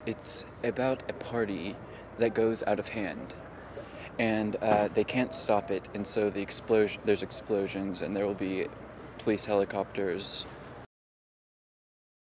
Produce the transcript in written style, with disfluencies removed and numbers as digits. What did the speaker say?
It's about a party that goes out of hand, and they can't stop it, and so there's explosions, and there will be police helicopters